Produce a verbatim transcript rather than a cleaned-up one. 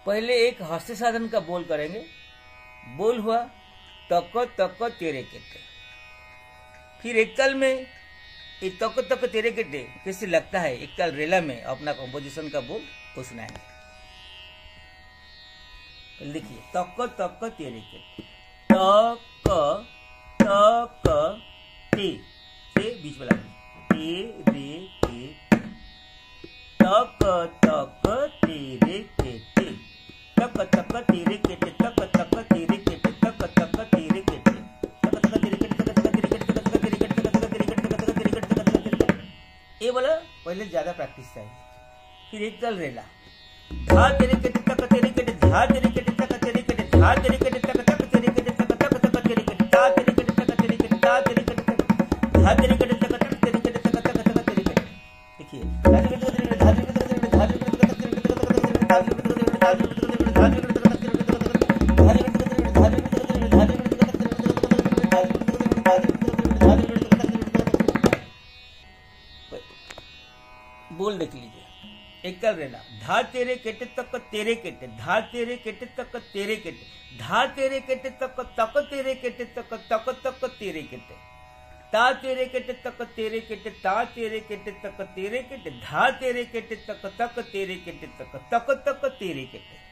पहले एक हस्त साधन का बोल करेंगे। बोल हुआ तक तक तेरे केटे। फिर एक ताल में ये तक तक तेरे केटे कैसे लगता है एक ताल रेला में अपना कंपोजिशन का बोल वो सुनाएंगे। देखिए तक तक तेरे केटे, तक तक ते से बीच वाला ते रे के, तक तक तेरे केटे, तक तक तेरे केटे, तक तक तेरे केटे, तक तक तेरे केटे, तक तक तेरे केटे, तक तक तेरे केटे, तक तक तेरे केटे, तक तक तेरे केटे, तक तक तेरे केटे, तक तक तेरे केटे। ये वाला पहले ज्यादा प्रैक्टिस चाहिए। फिर एक ताल रेला, धा तेरे केटे, तक तेरे केटे, धा तेरे केटे, तक तेरे केटे, धा तेरे केटे, तक तक तेरे केटे, तक तक तक तेरे केटे, धा तेरे केटे, तक तेरे केटे, धा तेरे केटे, धा तेरे केटे, तक तक तेरे केटे, तक तक तक तेरे केटे। देखिए धा तेरे केटे, धा तेरे केटे, धा तेरे केटे, धा तेरे केटे, तक तेरे केटे, धा तेरे केटे, धा तेरे केटे, धा तेरे केटे, बोल देख लीजिए। एक ताल रेला, धा तेरे केटे तक तेरे केटे, धा तेरे केटे तक तेरे केटे, धा तेरे केटे तक तक तेरे केटे, तक तक तक तेरे केटे, ता तेरे केटे तक तेरे केटे, ता तेरे केटे तक तेरे केटे, धा तेरे केटे तक तक तेरे केटे, तक तक तक तेरे केटे।